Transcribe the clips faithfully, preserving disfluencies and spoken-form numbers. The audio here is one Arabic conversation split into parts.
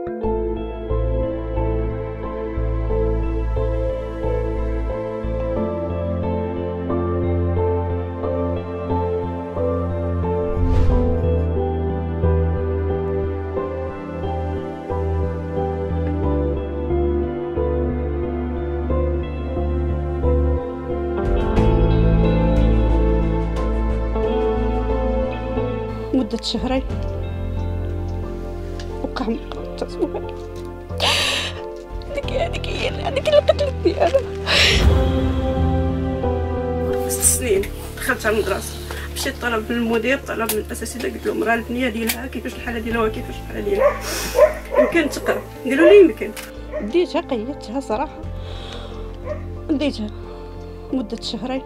مدة شهرين وقع التصوير. هذيك هذيك هي هذيك اللي قتلتني انا. ست سنين دخلت على المدرسة، مشيت طلب من المدير، طلب من الاساتذه، قلت لهم راه البنيه ديالها كيفاش الحاله ديالها وكيفاش الحاله ديالها يمكن تقرا. قالوا لي يمكن. ديتها قيدتها صراحه، ديتها مدة شهرين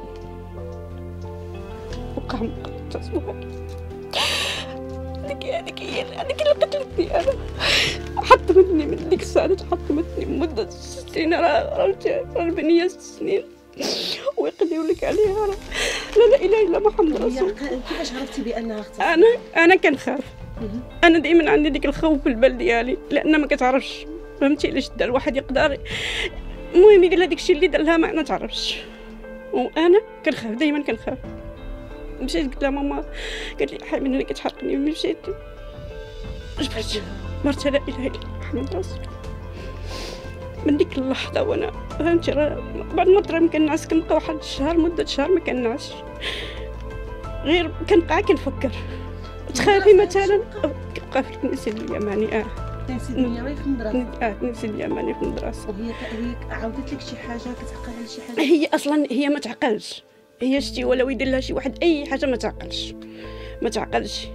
وقع التصوير. هذيك هذيك هي هذيك اللي قتلتني انا. حطمتني من ديك الساعه، حطمتني مده ست سنين. راه راه البنيه ست سنين ويقضيو لك عليها. لا لا اله الا محمد رسول. كيفاش عرفتي بانها اختي؟ انا انا كنخاف، انا دائما عندي ديك الخوف في البال ديالي، لان ما كتعرفش فهمتي علاش دا الواحد يقدر المهم يدير لها داكشي اللي دار لها ما تعرفش، وانا كنخاف دائما كنخاف. مشيت قلت لها ماما، قالت لي حامل انا كتحرقني. مشيت جبت مرت لا اله الا محمد رسول. من ديك اللحظه وانا فهمتي راه بعد ما طرا ما كنعس، كنبقى واحد الشهر مده شهر ما كنعسش، غير كنبقى كنفكر. تخافي مثلا كنبقى في الكنيسه اليماني. اه الكنيسه اليماني في المدرسه. اه الكنيسه اليماني في المدرسه. وهي هي عاودت لك شي حاجه كتعقل على شي حاجه؟ هي اصلا هي ما تعقلش، هي شتي ولو يدير لها شي واحد اي حاجه ما تعقلش ما تعقلش.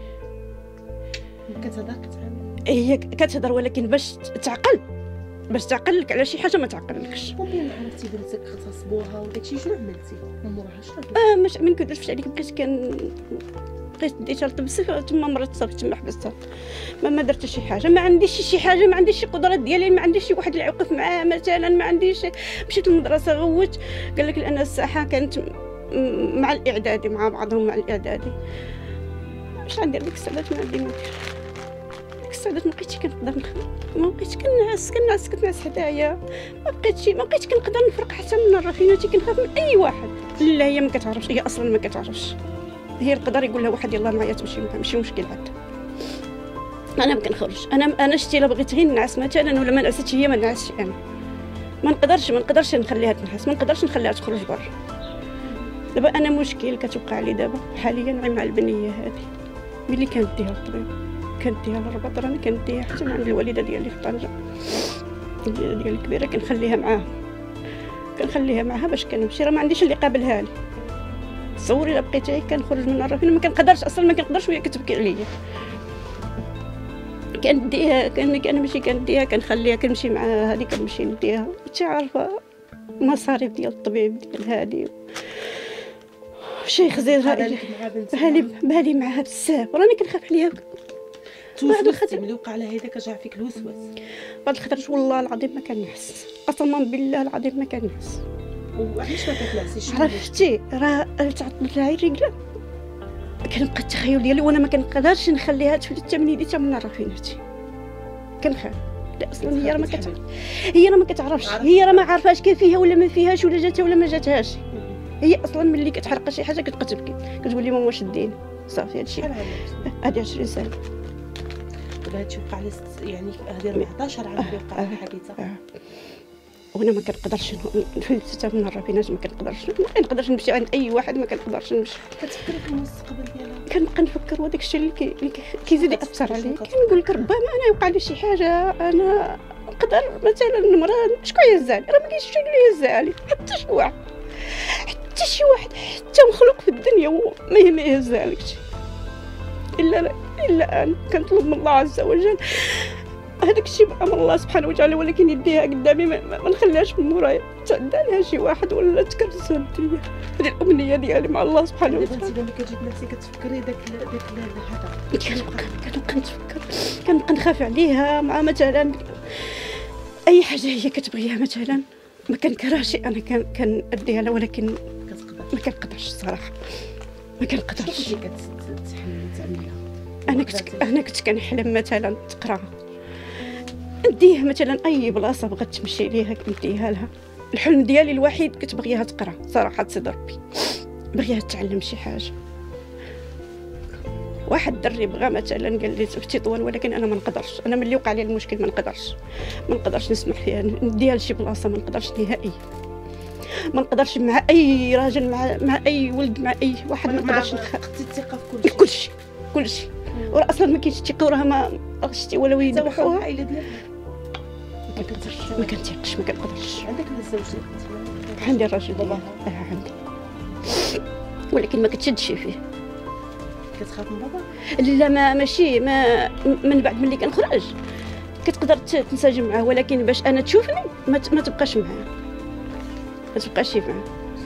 كتهضر كتعامل، هي كتهضر ولكن باش تعقل باش تعقلك على شي حاجه ما تعقلكش. ومين عرفتي بنتك اغتصبوها وداكشي شنو عملتي من موراها؟ شنو اه مش ما نكذبش عليك، بقيت كان بقيت ديتها لطبس تما مرات صافي تما حبستها. ما ما درت شي حاجه، ما عنديش شي حاجه، ما عنديش شي قدرات ديالي، ما عنديش شي واحد اللي يوقف معاه مثلا، ما عنديش. مشيت للمدرسه غوت، قال لك لان الساحه كانت مع الاعدادي مع بعضهم مع الاعدادي. واش غندير ديك الساعات؟ ما عندي ما ندير ديك الساعات، ما بقيتش كنقدر نخدم، ما بقيتش كنعس كنعس كتنعس حدايا، ما بقيتش ما بقيتش كنقدر نفرق حتى من الرخيناتي. كنخاف من اي واحد. لا هي ما كتعرفش، هي اصلا ما كتعرفش. هي القدر يقول لها واحد يلاه معايا تمشي معاه، ماشي مشكل عندها. انا ما كنخرجش، انا انا شتي الا بغيت غير نعس مثلا ولا ما نعستش هي ما نعسش. انا ما نقدرش ما نقدرش نخليها تنعس، ما نقدرش نخليها تخرج برا. دابا انا مشكل كتوقع لي دابا حاليا مع البنيه هذه ملي كانت ديها الطبيب، كانت ديها للرباط، راني كنديها حتى عند الوالده ديالي في طنجه. الوالده ديالي الكبيره كنخليها معاها كنخليها معاها باش كنمشي، راه ما عنديش اللي قابلها لي. تصوري الا بقيت غير كنخرج من الرافين ما كنقدرش اصلا، ما كنقدرش وهي كتبكي عليا. كنديها كان انا ماشي كنديها كنخليها كنمشي معاها هذه كنمشي نديها، انت عارفه المصاريف ديال الطبيب ديال هذه شي خزير هاي بالي بالي معاها بزاف، راني كنخاف عليها. بعد الخطر ملي وقع لها هذا كرجع فيك الوسواس. بعد الخطرات والله العظيم ما كنحس، قسما بالله العظيم ما كنحس. وعلاش ما كتنعسيش؟ عرفتي راه تعطلت لها الرجله، كنبقى التخيل ديالي وانا ما كنقدرش نخليها تفلت حتى من يديتها من رافيناتي. كنخاف. لا اصلا هي راه ما كتعرف، هي راه ما كتعرفش، هي راه ما عارفاش كاين فيها ولا ما فيهاش، ولا جاتها ولا ما جاتهاش. هي اصلا ملي كتحرق شي حاجه كتبقى تبكي، كتقول لي ماما شديني صافي هادشي. هادي عشرين سنه. دابا هادشي وقع لها يعني هادي أربعطاش عام اللي وقع لها الحادثه. وانا ما كنقدرش نفلت حتى من الرافينات، ما كنقدرش ما كنقدرش نمشي عند اي واحد، ما كنقدرش نمشي. كتفكري في المستقبل ديالها؟ كنبقى نفكر وداك الشيء اللي كي كيزيد ياثر عليا. كنقول لك ربما انا يوقع لي شي حاجه، انا نقدر مثلا المراه شكون يهزها لي؟ راه ما كاينش شي اللي يهزها لي، حتى شي واحد، حتى شي واحد، حتى مخلوق في الدنيا ما ما يهزهالكش الا الا انا. كنطلب من الله عز وجل هذاك الشيء بامر الله سبحانه وتعالى، ولكن يديها قدامي ما, ما نخليهاش من مورايا، تعدى لها شي واحد ولا تكرسها الدنيا. هذه الامنيه ديالي مع الله سبحانه وتعالى. انت ملي كتجيب نفسك كتفكري داك داك هذا، كنبقى كنبقى نتفكر، كنبقى نخاف عليها مع مثلا اي حاجه هي كتبغيها مثلا ما كنكرهش انا كنديها لها، ولكن ما كنقدرش الصراحه، ما كنقدرش. شنو كتحلمي تعمليها؟ انا كنت انا كنت كنحلم مثلا تقرا نديه مثلا اي بلاصه بغات تمشي ليها نديها لها. الحلم ديالي الوحيد كنت بغيها تقرا صراحه سيدي ربي، بغيها تتعلم شي حاجه. واحد الدري بغى مثلا قال لي في تطوان، ولكن انا ما نقدرش، انا ملي وقع لي المشكل ما نقدرش ما نقدرش نسمح فيها نديها لشي بلاصه، ما نقدرش نهائيا، ما نقدرش مع اي راجل، مع مع اي ولد، مع اي واحد ما نقدرش نخ... الثقه في كل شيء كل شيء. وراه اصلا ما كاينش الثقه، وراها ما شتي ولا يذبحوها. العائله ديالها ما كنتيقش ما كنتيقش ما كنقدرش. عندك الزوج ديالك؟ عندي الراجل ديالي اه عندي، ولكن ما كتشدش فيه. كتخاف من بابا؟ لا ما ماشي ما من بعد ملي كنخرج كتقدر تنسجم معاه، ولكن باش انا تشوفني ما, ما تبقاش معاه، ما تبقاش معاه.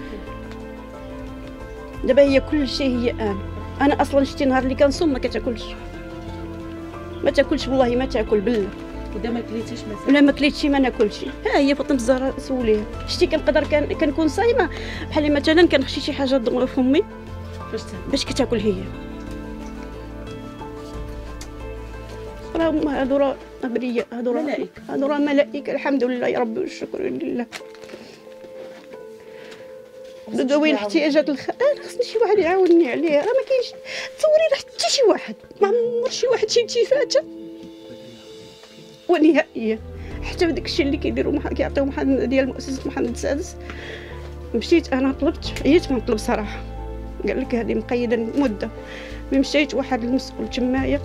دابا هي كل شيء هي انا انا اصلا شتي نهار اللي كنصوم ما كتاكلش، ما تاكلش والله ما تاكل بالله. ودا ما كليتيش مثلا؟ لا ما كليتش ما ناكلش. ها هي فاطمه الزهراء سوليها، شتي كنقدر كان كنكون صايمه بحال مثلا كنخشي شي حاجه تدغ في فمي باش باش كتاكل هي. راهم هادو راه ابرياء، هادو راه ملائكه، هادو راه ملائكه الحمد لله يا ربي والشكر لله. ذوي الاحتياجات الخ... انا خصني شي واحد يعاونني عليها، راه ما كاينش. تصوري راه حتى شي واحد ما عمر شي واحد شي تيفاته ونهائيا. حتى بداك الشيء اللي كيديروا مح... كيعطيو محمد ديال مؤسسه محمد السادس، مشيت انا طلبت، عييت ما نطلب صراحه، قال لك هذه مقيده مده. ملي مشيت واحد المسؤول تمايا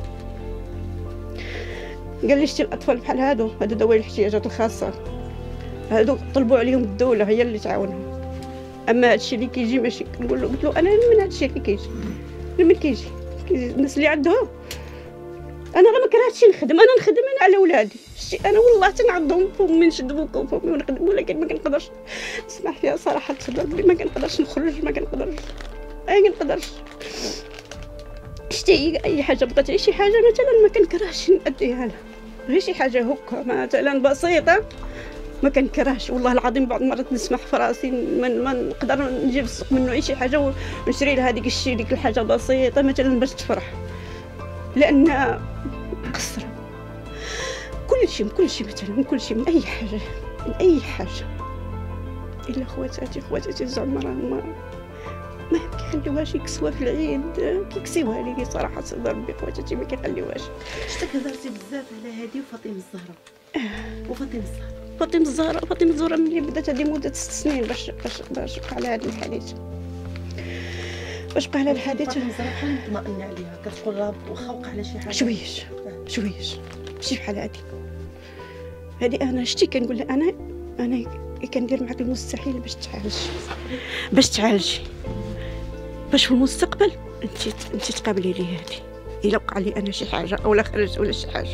قال لي شتي الاطفال بحال هادو هادو ذوي الاحتياجات الخاصه هادو طلبوا عليهم الدوله هي اللي تعاونهم، اما هادشي اللي كيجي ماشي. كنقول له قلت له انا من هادشي اللي كيجي من كيجي الناس اللي عندهم، انا راه ما كرهتش نخدم، انا نخدم انا على ولادي. شتي انا والله تنعضهم فمي نشد بوكا فمي ونخدم، ولكن ما كنقدرش نسمح فيها صراحه ربي، ما كنقدرش نخرج، ما كنقدرش ما كنقدرش. شتي اي حاجه بغات شي حاجه مثلا ما كنكرهش ناديها لها، غير شي حاجه هكا مثلا بسيطه ما كنكرهش والله العظيم. بعض المرات نسمح في راسي من ما نقدر نجيب السوق منه اي شي حاجه ونشري لها هذيك الشيء ديك الحاجه بسيطه مثلا باش تفرح، لان مقصره كل شيء من كل شيء مثلا من كل شيء من اي حاجه من اي حاجه. الا خواتاتي خواتاتي زعما راهم ما ما كيخليوهاش يكسوها في العيد، كيكسيوها لي صراحه سيدي ربي. خواتاتي ما كيخليوهاش. شتك هضرتي بزاف على هادي وفاطمه الزهراء وفاطمه الزهراء فاطمه الزهراء فاطمه الزهراء ملي بدات هذه مده ست سنين باش باش باش وقع على هذا الحديث، باش وقع على الحديث. فاطمه الزهراء بحال مطمئنه عليها، كتقول راه واخا وقع على شي حاجه شويش شويش ماشي بحال هادي. هادي انا شتي كنقول لها انا انا كندير معاك المستحيل باش تعالج باش تعالجي باش في المستقبل انت انت تقابلي لي هادي. الا وقع لي انا شي حاجه اولا خرجت ولا شي حاجه،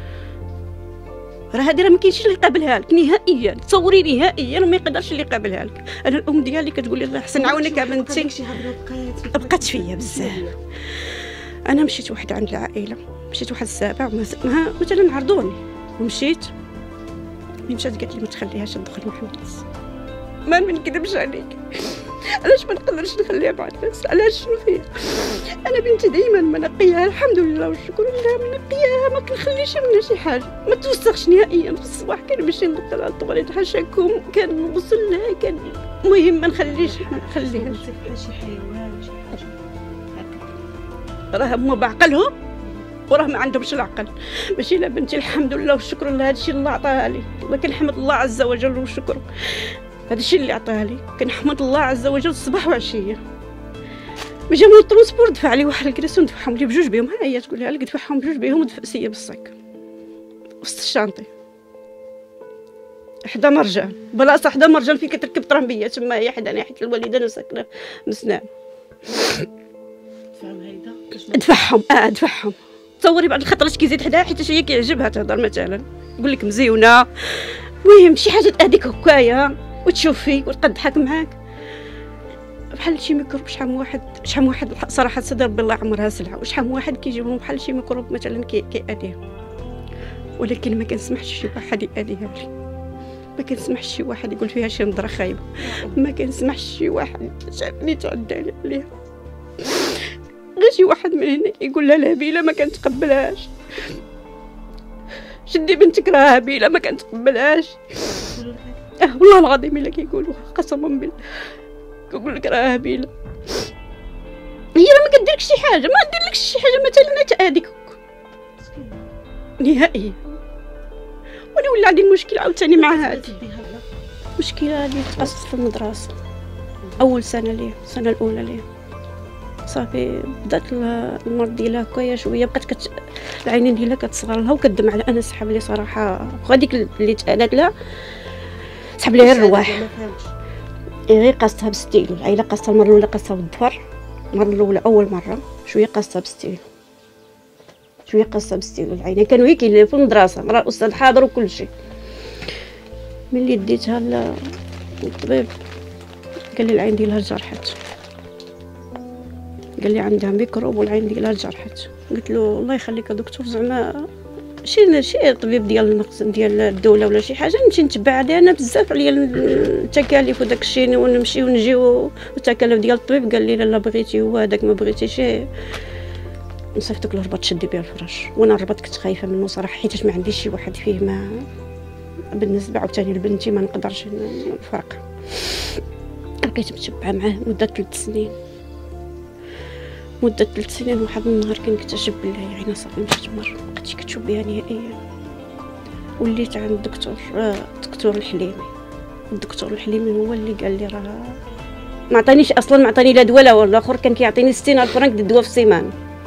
راه هادي راه ما كاينش اللي يقابلها لك نهائيا. تصوري نهائيا ما يقدرش اللي يقابلها لك. انا الام ديالي كتقول لي الله يحسن عونك يا بنتي، شي هضره بقات بقات فيا بزاف. انا مشيت واحد عند العائله، مشيت واحد السابع مثلا عرضوني ومشيت. ملي مشات قالت لي ما تخليهاش تدخل مع الناس، ما نكذبش عليك، علاش ما نقدرش نخليها مع الناس؟ علاش شنو فيا؟ انا بنتي دائما منقيها الحمد لله والشكر لله، منقيها ما كنخليش منها شي حاجه، ما توسخش نهائيا. في الصباح كنمشي ندخل على الطواليت حاشاكم كنغسل لها، كان المهم ما نخليش ما نخليهاش شي حيوان شي حاجه هكا. راه هما بعقلهم وراه ما عندهمش العقل. ماشي لا بنتي الحمد لله والشكر لله، هادشي الله عطاها لي، الله كنحمد الله عز وجل والشكر. هذا الشيء اللي عطاها لي كنحمد الله عز وجل الصباح وعشيه. ملي جاو الترونسبور دفع لي واحد الكراسي ندفعهم لي بجوج بهم، ها هي تقولها لك دفعهم بجوج بهم ودفع سيا بالصاك وسط الشانطي. حدا مرجان بلاصه حدا مرجان فين كتركب طرامبيه تما هي حدانا حيت الوالده انا ساكنه مسنان. دفعهم هيدا دفعهم اه دفعهم. تصوري بعض الخطرات كيزيد حداها حيت هي كيعجبها تهضر مثلا يقول لك مزيونه، المهم شي حاجه تاذيك هكايا وتشوفي وتضحك معاك بحال شي ميكروب. شحال من واحد شحال من واحد صراحه سيدي ربي الله عمرها سلعه، وشحال من واحد كيجيبهم بحال شي ميكروب مثلا كيأذيهم، ولكن ما كنسمحش شي واحد يأذيها لي، ما كنسمحش شي واحد يقول فيها شي نظره خايبه، ما كنسمحش شي واحد اللي تعدى عليها. غير شي واحد من هنا يقول لها لهبيله ما كنتقبلهاش. شدي بنتك راها هبيله ما كنتقبلهاش. اه والله العظيم الا كيقولوها قسما بالله كيقول لك راها هبيله. هي راه ما كديرلكش شي حاجه، ما ديرلكش شي حاجه مثلا هذيك نهائيا. وانا ولا عندي المشكل عاوتاني مع هادي المشكله اللي تقصت في المدرسه. اول سنه ليه السنه الاولى ليه صافي بدات المرض ديالها هكايا شويه، بقات كت... العينين ديالها كتصغر لها وكدم على انا سحب لي صراحه وهذيك اللي تقالت لها سحب لي الرواح. غير قاستها بستيل، العيله قاستها المره الاولى قاستها بالظفر، المره الاولى اول مره شويه قاستها بستيل شويه قاستها بستيل. العينين كانوا هيك في المدرسه راه الاستاذ حاضر وكل شيء. ملي ديتها للطبيب قال لي العين ديالها جرحت، قال لي عندها ميكروب والعين ديالها جرحت. قلت له الله يخليك يا دكتور زعما شي شي طبيب ديال المخزن ديال الدوله ولا شي حاجه نمشي نتبع عليها. انا بزاف عليا التكاليف وداك الشيء ونمشي ونجي والتكاليف ديال الطبيب. قال لي لا بغيتي هو هذاك ما بغيتيش نصيفطك للرباط شدي بها الفراش. وانا الرباط كنت خايفه منه صراحه حيت ما عنديش شي واحد فيه ما بالنسبه عاوتاني لبنتي ما نقدرش نفرق. بقيت متبعه معاه مده ثلاث سنين مده ثلاث سنين. واحد النهار كنكتشف بلي عينها صافي مشات مر، بقيتي كتشوف بها نهائيا. وليت عند الدكتور الدكتور الحليمي. الدكتور الحليمي هو اللي قال لي راه ما عطانيش اصلا، ما عطاني لا دواء لا والو. الاخر كان كيعطيني ستين ألف فرنك د الدواء في السيمانه.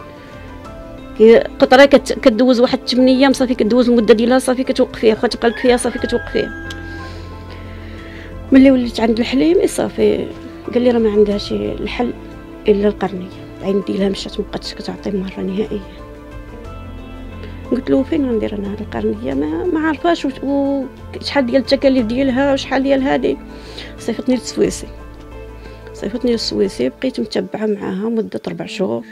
قطره كدوز واحد ثمانية ايام صافي كدوز المده ديالها صافي كتوقف فيها، واخا تبقى لك فيها صافي كتوقف فيها. ملي وليت عند الحليمي صافي قال لي راه ما عندهاش الحل الا القرنيه. العين ديالها مشات مابقاتش كتعطي مره نهائيا. قلت له فين غندير انا هاد القرنيه ما ما عارفاش وشحال ديال التكاليف ديالها وشحال ديال هادي. صيفطني للسويسي صيفطني للسويسي بقيت متبعه معاها مده ربع شهور.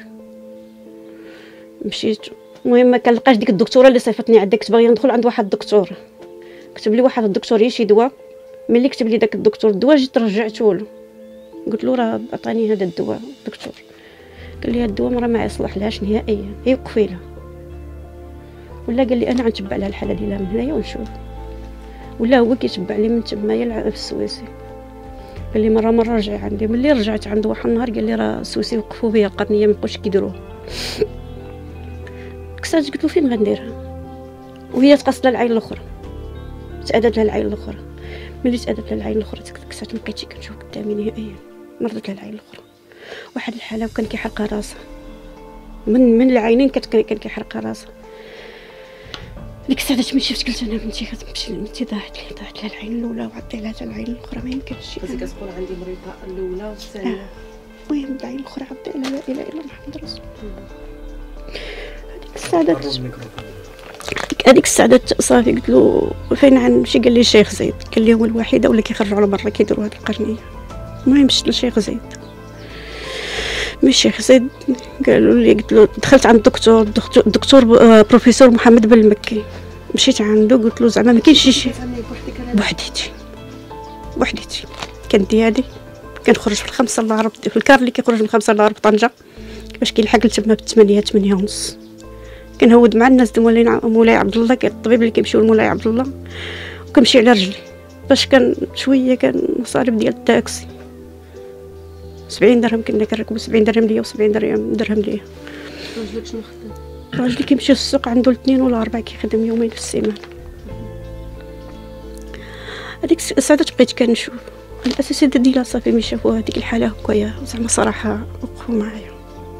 مشيت المهم ما كنلقاش ديك الدكتوره اللي صيفطني عندك. كنت باغيه ندخل عند واحد الدكتور كتب لي واحد الدكتور شي دواء. ملي كتب لي داك الدكتور الدواء جيت رجعته له قلت له راه عطاني هذا الدواء الدكتور. قال لي هذا الدواء راه ما يصلح لهاش نهائيا، هي وقفي لها. ولا قال لي انا غنتبع لها الحاله ديالها من هنايا ونشوف. ولا هو كيتبع لي من تمايا في السويسي. قال لي مره مره رجعي عندي. ملي رجعت عنده واحد النهار قال لي راه السويسي وقفوا بها القرنيه ما بقاوش كيديروها. كسات قلت له فين غنديرها وهي تقص لها العين الاخرى، تأدت لها العين الاخرى. ملي تأدت لها العين الاخرى كسات مبقيتش كنشوف قدامي نهائيا. مرضت لها العين الاخرى واحد الحاله وكان كيحرقها راسها من من العينين كان كيحرقها راسها. ديك الساعه ملي شفت قلت انا بنتي غتمشي بنتي ضاعت لي ضاعت لها العين الاولى وعطي لها العين الاخرى ما يمكنش. خاصك كتقول عندي مريضه الاولى والثانيه. المهم العين الاخرى عطي لها لا اله الا محمد رسول الله. هذيك الساعه هذيك الساعه صافي قلت له فين غنمشي. قال لي الشيخ زيد. قال لي هو الوحيده ولا كيخرجوا على برا كيديروا هذه القرنيه. المهم مشيت للشيخ زيد. مي الشيخ زيد قالوا لي قلت له دخلت عند الدكتور الدكتور بروفيسور محمد بن المكي. مشيت عنده قلت له زعما ما كاينش شي بوحديتي بوحديتي كان ديالي كنخرج في الخمسة الله رب في الكار اللي كيخرج من خمسة الله رب طنجة باش كيلحق لتما بالثمانية ثمانية ونص. كنهود مع الناس ديال مولاي عبد الله الطبيب اللي كيمشيو لمولاي عبد الله وكنمشي على رجلي باش كان شويه كان مصاريف ديال التاكسي سبعين درهم كنا كنركبوا سبعين درهم ليا وسبعين درهم درهم ليا. راجلك شنو خدام؟ راجلي كيمشي للسوق عنده الاثنين ولا اربعه كيخدم يومين في السيمانه. هذيك الساعه بقيت كنشوف الاساتذه ديالها صافي ملي شافوا هذيك الحاله هكايا زعما صراحه وقفوا معايا.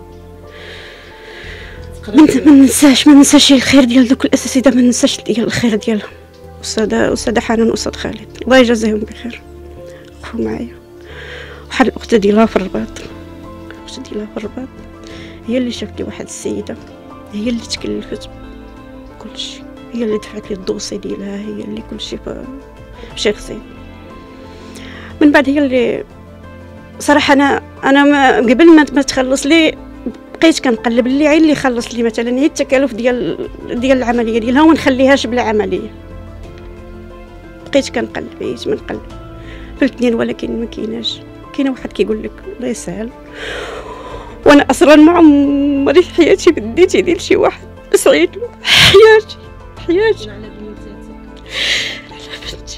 ما ننساش ما ننساش الخير ديال دوك الاساتذه ما ننساش ديال الخير ديالهم. استاذه استاذه حنان واستاذ خالد الله يجازيهم بخير وقفوا معايا. واحد الاخت ديالها في الرباط الاخت ديالها في الرباط هي اللي شافت لي واحد السيده هي اللي تكلفت كلشي هي اللي دفعت لي الدوسي ديالها هي اللي كلشي في شيخ زيد. من بعد هي اللي صراحه انا انا ما قبل ما تخلص لي بقيت كنقلب اللي عين اللي خلص لي مثلا هي التكاليف ديال ديال العمليه ديالها وما نخليهاش بلا عمليه. بقيت كنقلب بقيت ما نقلب في الاثنين ولكن ما كايناش. كاينه واحد كيقول لك الله يسهل وانا اصلا ما عمري في حياتي بديت يدير شي واحد سعيد له حياتي حياتي. على بنيتاتك. على بنتي.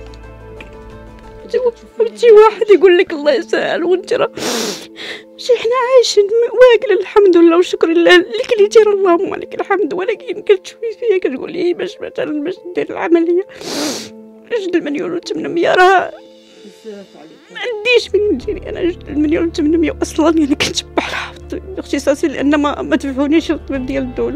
بنتي واحد يقول لك الله يسهل وانت راه شي حنا عايشين واكلين الحمد لله وشكر لله اللي كليتي راه اللهم لك الحمد، ولكن كتشوفي فيا كتقولي باش مثلا باش دير العمليه جوج المليون وثمانمية راه بزاف عليك. ما عنديش منين نديري انا جوج المليون وثمانمية اصلا انا كنتبع لها في اختصاصي لان ما ما دفعونيش الطبيب ديال الدوله.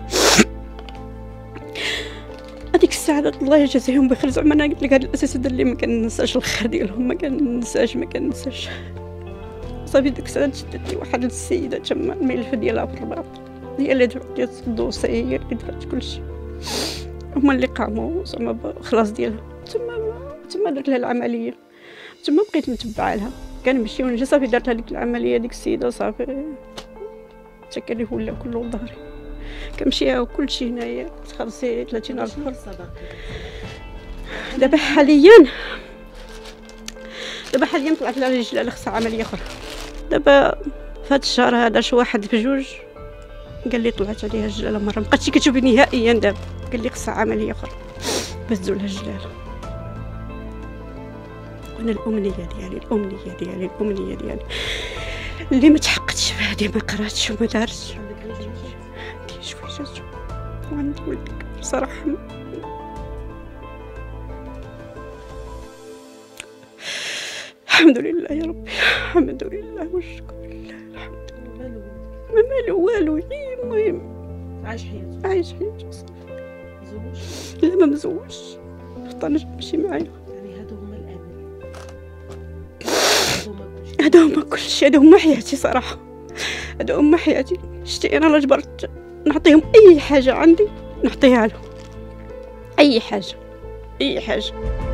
هذيك الساعه الله يجازيهم بخير زعما انا قلت لك هاد الاساتذه اللي ما كننساش الخير ديالهم، ما كننساش ما كننساش. صافي ديك الساعه شدت لي واحد السيده تما الملف ديالها في الرباط، هي اللي دفعت لي الدوسي، هي اللي دفعت كلشي، هما اللي قاموا زعما بالخلاص ديالها. تما تما درت لها العمليه، تما بقيت نتبع لها، كنمشي ونجي. صافي درت هذيك العمليه ديك السيده صافي حتى كان ولا كله ظهري كنمشيها وكلشي هنايا تخلصي ثلاثين ألف. دابا حاليا دابا حاليا طلعت لها رجلها خصها عمليه اخرى. دابا في هذا الشهر هذا شي واحد في جوج قال لي طلعت عليها الجلاله مره، مابقاتش كتشوفي نهائيا. دابا قال لي خصها عمليه اخرى باش تزول لها الجلاله. وانا الامنيه ديالي الامنيه ديالي الامنيه ديالي اللي ما تحققتش في هذه ما قراتش وما دارتش. عندي شويه جاتو وعندي ولدك بصراحه. الحمد لله يا ربي، الحمد لله والشكر لله، الحمد لله. ما مالو والو، المهم عايش حياته عايش حياته صافي. مزوج؟ لا ما مزوجش، اختار يمشي معايا. يعني هادو هما الامل، هادو هما كلشي، هادو هما حياتي صراحه، هادو هما حياتي. شتي انا لا جبرت نعطيهم اي حاجه عندي نعطيها لهم، اي حاجه اي حاجه.